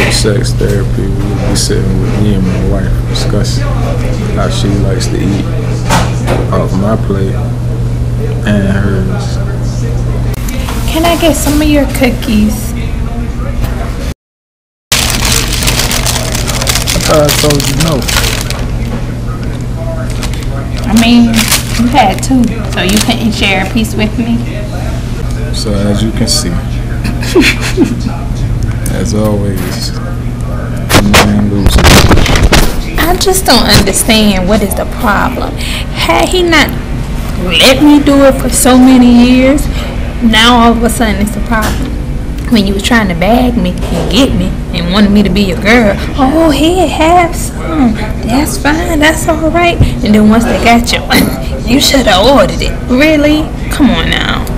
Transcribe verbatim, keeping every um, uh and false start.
sex therapy, we would be sitting with me and my wife discussing how she likes to eat off my plate and hers. Can I get some of your cookies? I thought I told you no. I mean, you had two, so you couldn't share a piece with me? So as you can see, as always, the man loses. I just don't understand what is the problem. Had he not let me do it for so many years, now all of a sudden it's a problem. When you was trying to bag me and get me and wanted me to be your girl, oh, here, have some. That's fine, that's all right. And then once they got you, you should have ordered it. Really? Come on now.